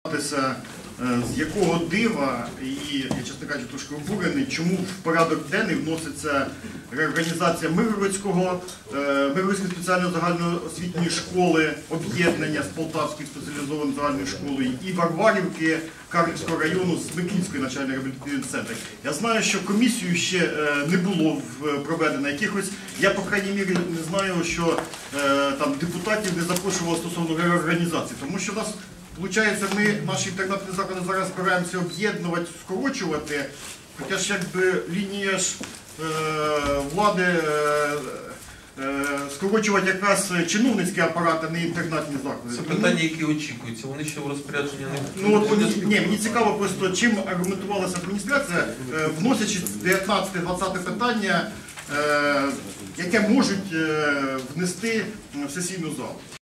З якого дива, і я, чесно кажучи, трошки обурений, чому в порядок денний вноситься реорганізація Миргородської спеціальної загальноосвітньої школи, об'єднання з Полтавською спеціалізованою загальною школою і Варварівки Карлівського району з Микільської навчально-реабілітаційної центру. Я знаю, що комісію ще не було проведено якихось, я, по крайній мірі, не знаю, що там депутатів не запрошували стосовно реорганізації, тому що в нас получається, ми наші інтернатні заклади зараз збираємося об'єднувати, скорочувати, хоча ж якби лінія ж влади скорочувати якраз чиновницький апарат, а не інтернатні заклади. Це питання, які очікуються, вони ще в розпорядження не входять? Ні, мені цікаво просто, чим аргументувалася адміністрація, вносячи 19-20 питання, яке можуть внести в сесійну залу.